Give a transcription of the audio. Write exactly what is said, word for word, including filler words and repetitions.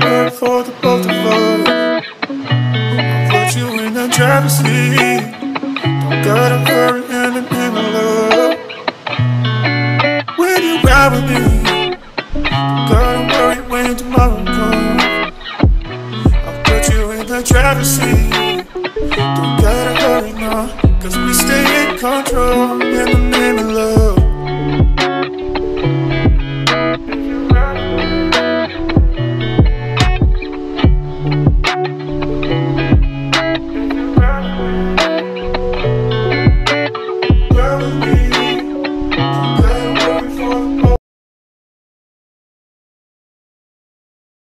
work for the both of us. I'll put you in the driver's seat. Don't gotta hurry in and in the love. When you ride with me, don't gotta worry when tomorrow comes. I'll put you in the driver's seat. Don't gotta hurry now, cause we stay in control.